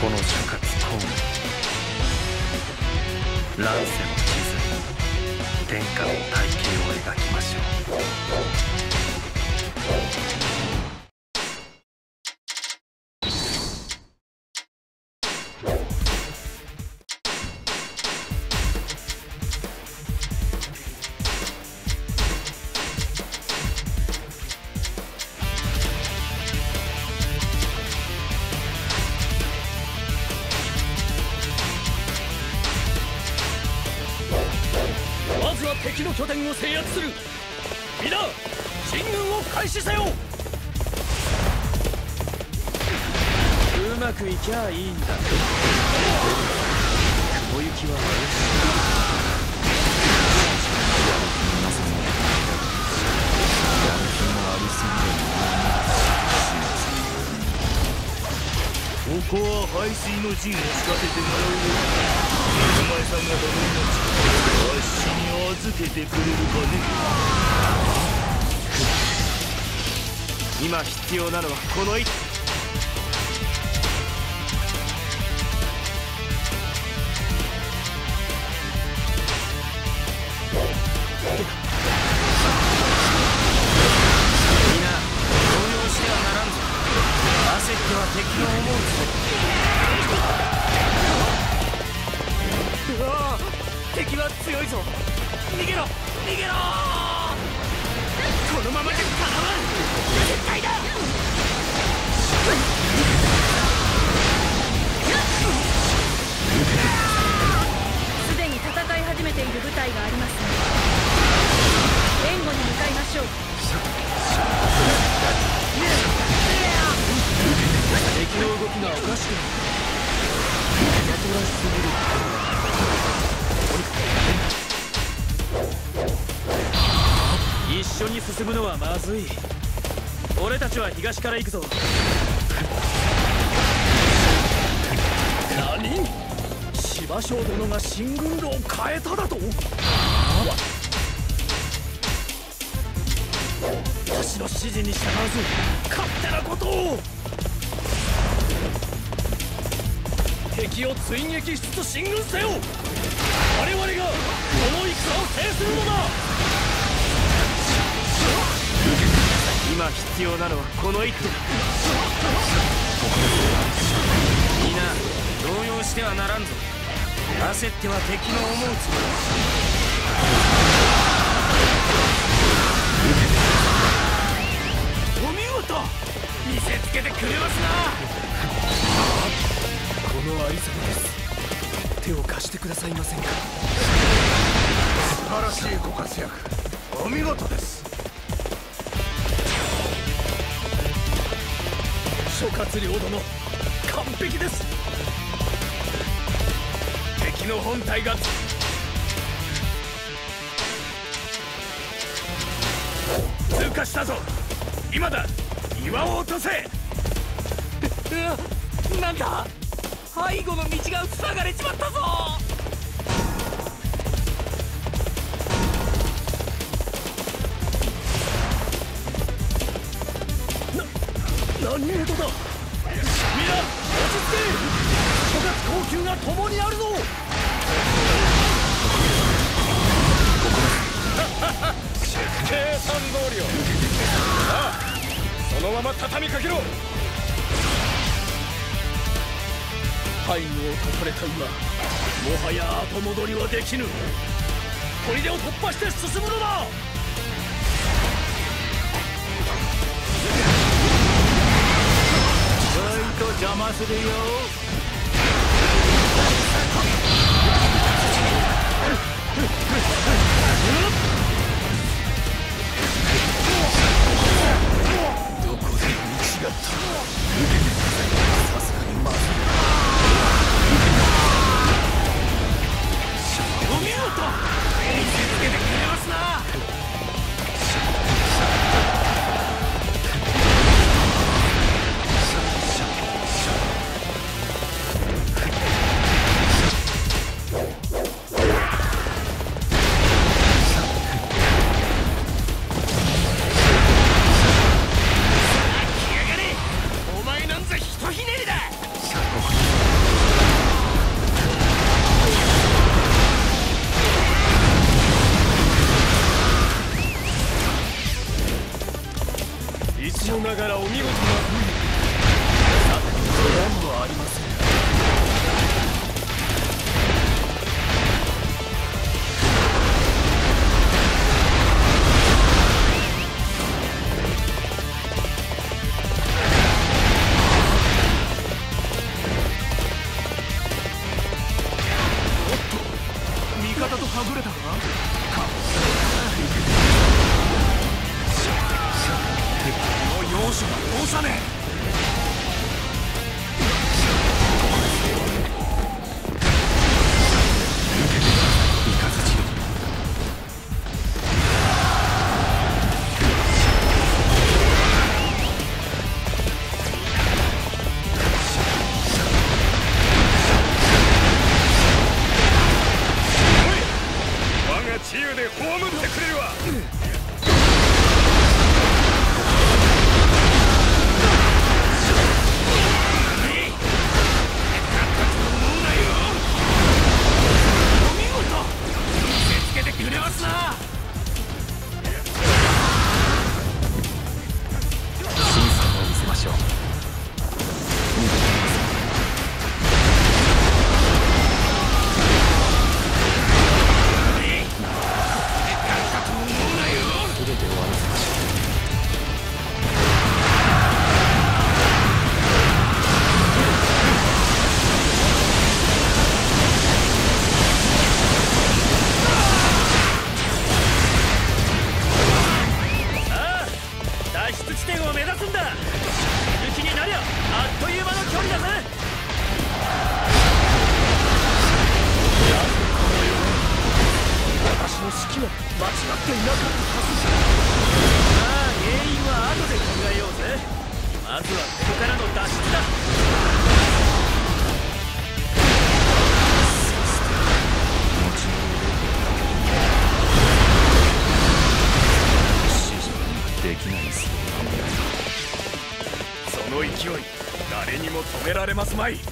この諸葛孔明、乱世の地図に天下の大計を描きましょう。 敵の拠点を制圧する。皆進軍を開始せよ。うまくいきゃいいんだ。雲行きはここは排水の陣を仕掛けてもらうよ。お前さん方の命、わしに預けてくれるかね。 今必要なのはこの一敵は強いぞ。逃げろ逃げろ。このままじゃかなわん。絶対だ。 すでに戦い始めている部隊がありますね。援護に向かいましょう。 敵の動きがおかしくない。わざとらしすぎる。一緒に進むのはまずい。俺たちは東から行くぞ。何？芝生殿が進軍路を変えただと？私の指示に従わず勝手なことを。敵を追撃しつつ進軍せよ。我々がこの戦を制するのだ。今必要なのはこの一手だ。皆動揺してはならんぞ。焦っては敵の思うつもり。お見事。見せつけてくれますな。このありさまです。手を貸してくださいませんか。 素晴らしいご活躍、お見事です。 諸葛亮殿、完璧です。敵の本体が通過したぞ。今だ、岩を落とせ。なんだ、背後の道が塞がれちまったぞ。何事だ。皆落ち着け。諸葛高級が共にあるぞ。計算通りよ。さあ、そのまま畳みかけろ。背後を断たれた今、もはや後戻りはできぬ。砦を突破して進むのだ。 邪魔するよ。どこで見違った。さすがにまずい。 お見事。見せつけてくれますな。 もありません。 味方とはぐれたか。この容赦は通さねえ。 治癒で葬ってくれるわ。お見事、見せつけてくれますな。 審査を見せましょう。 脱出地点を目指すんだ。行きになりゃあっという間の距離だぜ。私の指揮は間違っていなかったはず。まあ原因は後で考えようぜ。まずはここからの脱出だ。 できないですよ。 その勢い誰にも止められますまい。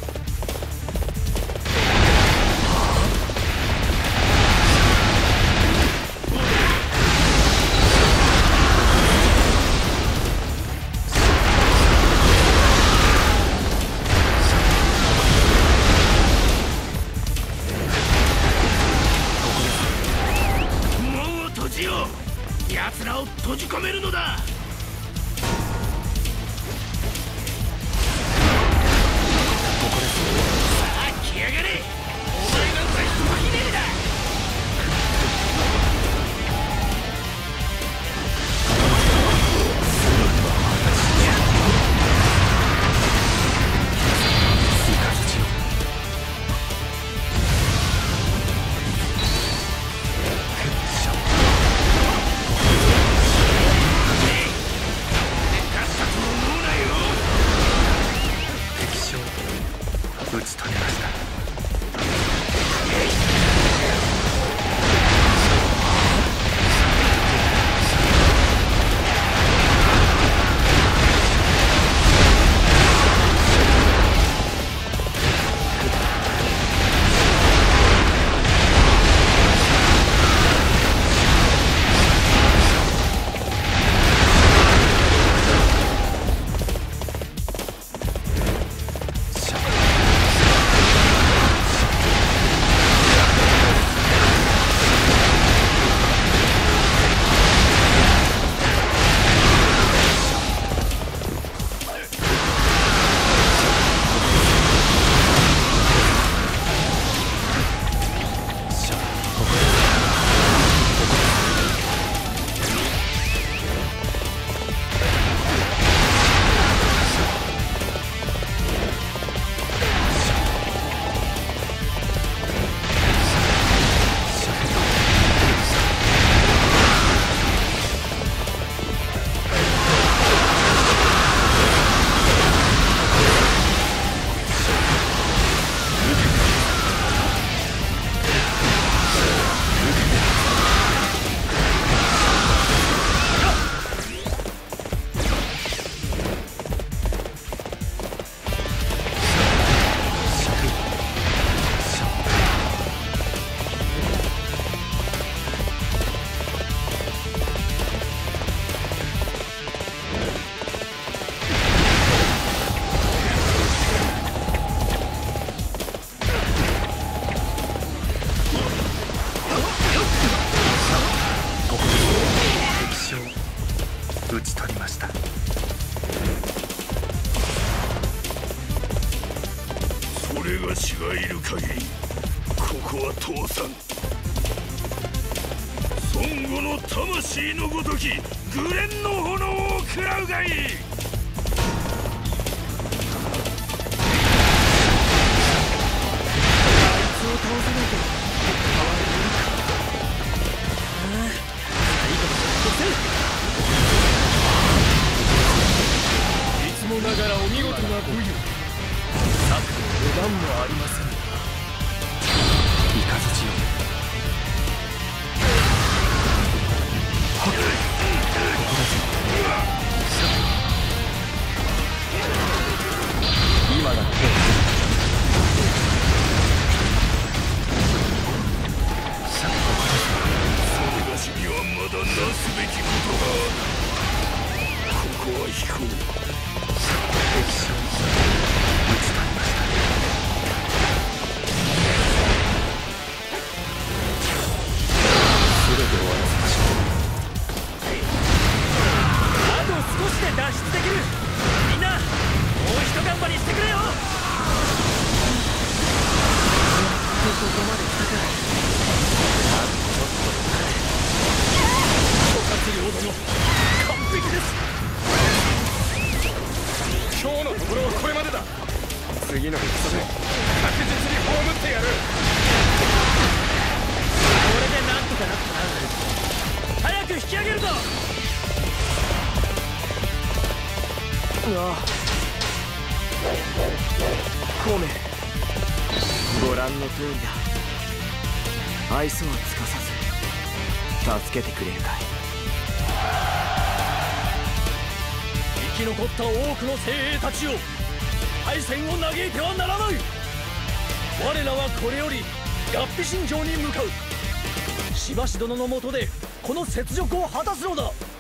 門を閉じよう。奴らを閉じ込めるのだ。 ここです。 わしがいる限りここは倒産。孫悟の魂のごときグレンの炎を食らうがいい。 いつもながらお見事な武勇。策の出番もありません。 雷よ、今だってそれがしにはまだなすべきことがある。ここは飛行。 敵将に討ち取りました。全て終わらせましょう。 あと少しで脱出できる。みんなもうひと頑張りしてくれよ。 ここまで来たか。 諸葛亮殿完璧です。今日のところはこれまでだ。次の戦で確実に葬ってやる。これでなんとかなったな。早く引き上げるぞ。 孔明、ご覧の通りだ。愛想はつかさず助けてくれるかい。 生き残った多くの精鋭たちよ、敗戦を嘆いてはならない。我らはこれより合皮信条に向かう。しばし殿の下でこの雪辱を果たすのだ。